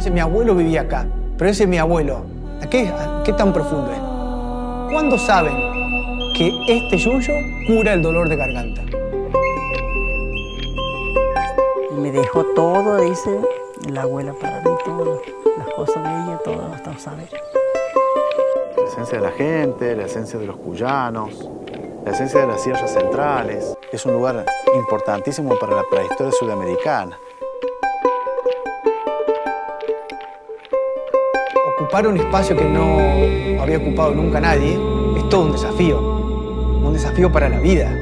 Dice, mi abuelo vivía acá, pero ese mi abuelo, ¿qué tan profundo es? ¿Cuándo saben que este yuyo cura el dolor de garganta? Y me dejó todo, dice, la abuela para mí, todo, las cosas de ella, todo hasta saber. La esencia de la gente, la esencia de los cuyanos, la esencia de las sierras centrales. Es un lugar importantísimo para la prehistoria sudamericana. Ocupar un espacio que no había ocupado nunca nadie es todo un desafío para la vida.